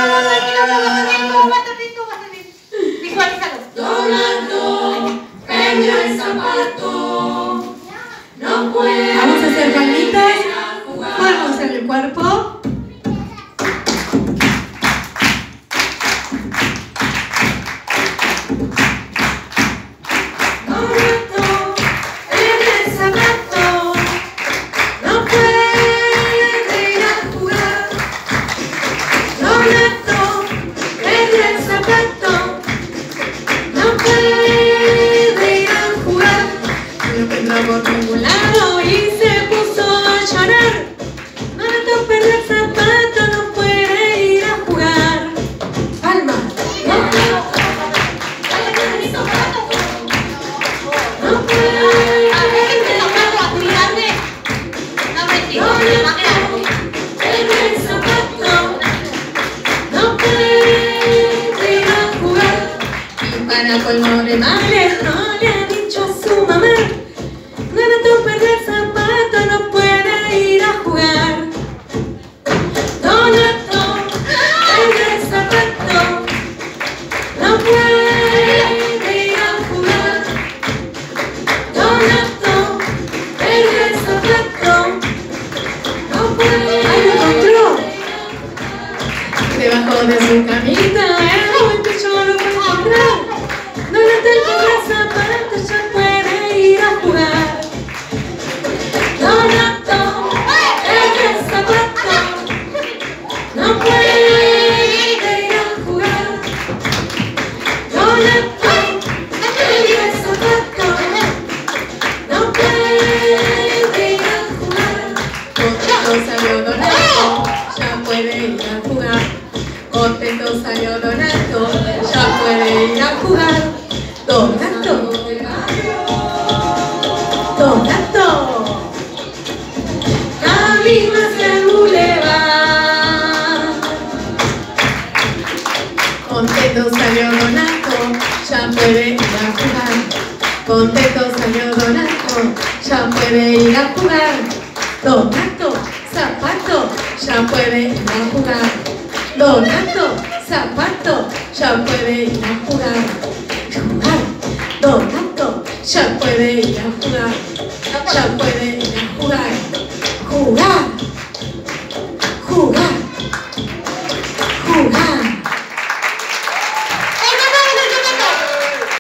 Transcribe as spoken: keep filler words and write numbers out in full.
Visualízalo. Donato perdió el zapato. No puede. Vamos a hacer palmitas. Podemos en el cuerpo. Donato perdió el zapato. No puede ir a jugar. Donato perdió el zapato. No puede ir a jugar. No encontró por ningún lado y se puso a llorar. Donato perdió el zapato, no puede ir a jugar. Palma. No puede. A ver, que te toca a cuidarme. No me sigo, me va a quedar. Perdió el zapato. No puede ir a jugar. Y para colmo de males no le ha dicho a su mamá. Donato perdió el zapato, no puede ir a jugar. Donato perdió el zapato. No puede ir a jugar. Donato perdió el zapato. No puede. ¡Ay, lo encontró! Debajo de su camita, el buen pecho lo puede encontrar. Donato encontró el zapato, ya puede ir a jugar. Donato perdió el zapato. No puede ir a jugar. Donato perdió el zapato. No puede ir a jugar. Contento salió Donato, ya puede ir a jugar. Contento salió Donato, ya puede ir a jugar. Donato, Donato, camino hacia el bulevar. Contento salió Donato, ya puede ir a jugar. Contento salió Donato, ya puede ir a jugar. Donato, zapato, ya puede ir a jugar. Donato, zapato, ya puede ir a jugar. Jugar. Donato, ya puede ir a jugar. Ya puede ir a jugar. Jugar.